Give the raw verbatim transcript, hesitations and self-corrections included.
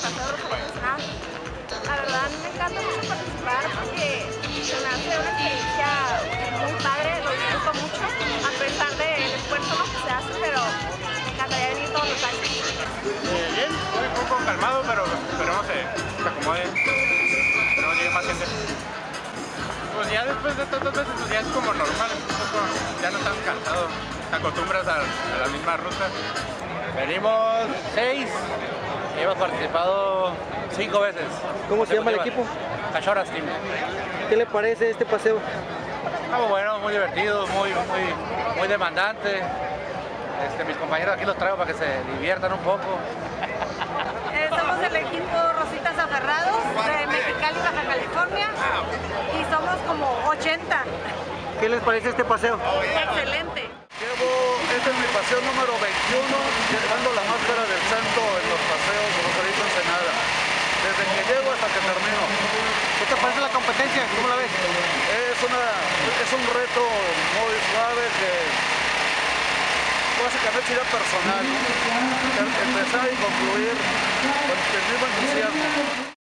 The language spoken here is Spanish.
Paseo de Rosalía Nacional. La verdad, a mí me encanta mucho participar porque se me hace una experiencia muy padre, lo disfruto mucho, a pesar del esfuerzo ¿no? que se hace, pero me encantaría venir todos los años. Eh, bien, un poco calmado, pero esperemos que se acomode, esperemos llegue más gente. Pues ya después de tantas veces, pues ya es como normal, un poco, ya no estás cansado, te acostumbras a, a la misma ruta. Venimos seis, hemos participado cinco veces. ¿Cómo se llama el equipo? Cachoras Team. ¿Qué le parece este paseo? Ah, bueno, muy divertido, muy, muy, muy demandante. Este, mis compañeros aquí los traigo para que se diviertan un poco. Eh, somos el equipo Rositas Aferrados de Mexicali, Baja California, y somos como ochenta. ¿Qué les parece este paseo? Excelente. Llevo, este es mi paseo número veintiuno, llevando la máscara del santo en los paseos de Rosarito Ensenada. Desde que llego hasta que termino. ¿Qué te parece la competencia? ¿Cómo la ves? Es, una, es un reto muy suave que básicamente sería personal, ¿no? Empezar y concluir con el mismo entusiasmo.